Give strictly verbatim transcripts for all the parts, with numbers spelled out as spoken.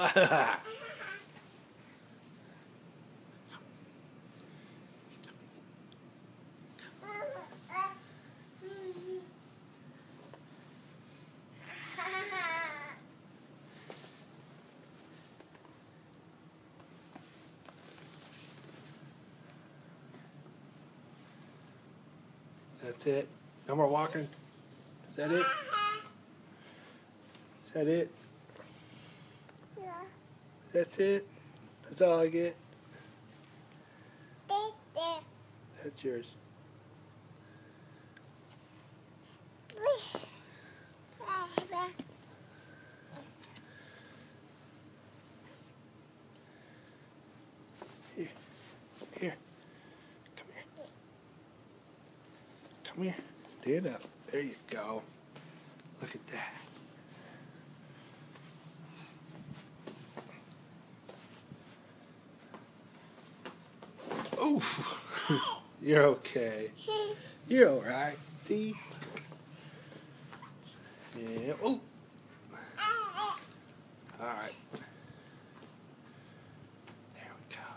That's it. No more walking. Is that it? Is that it? Yeah. That's it? That's all I get? That's yours. Here. Here. Come here. Come here. Stand up. There you go. Look at that. Oof. You're okay. You're alright. See? Yeah. Oh. Alright. There we go.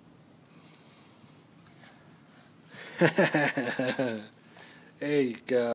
There you go.